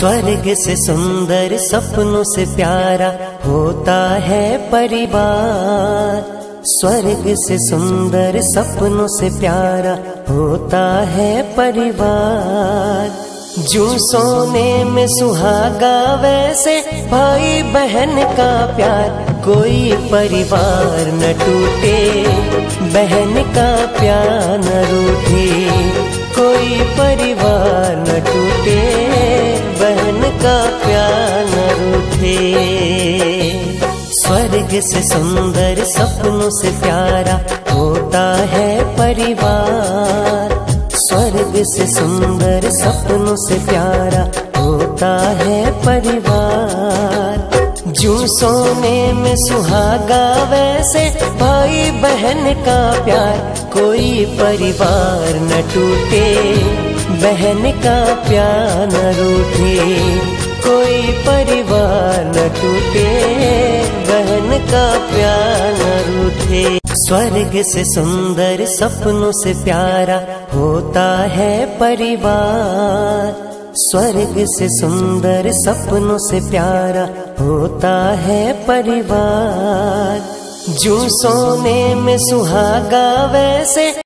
स्वर्ग से सुंदर सपनों से प्यारा होता है परिवार। स्वर्ग से सुंदर सपनों से प्यारा होता है परिवार। जो सोने में सुहागा वैसे भाई बहन का प्यार, कोई परिवार न टूटे, बहन का प्यार न रूठे। कोई परिवार न टूटे, बहन का प्यार न रूठे। स्वर्ग से सुंदर सपनों से प्यारा होता है परिवार। स्वर्ग से सुंदर सपनों से प्यारा होता है परिवार। जो सोने में सुहागा वैसे भाई बहन का प्यार, कोई परिवार न टूटे, बहन का प्यार न रूठे। कोई परिवार न टूटे, बहन का प्यार न रूठे। स्वर्ग से सुंदर सपनों से प्यारा होता है परिवार। स्वर्ग से सुंदर सपनों से प्यारा होता है परिवार। जो सोने में सुहागा वैसे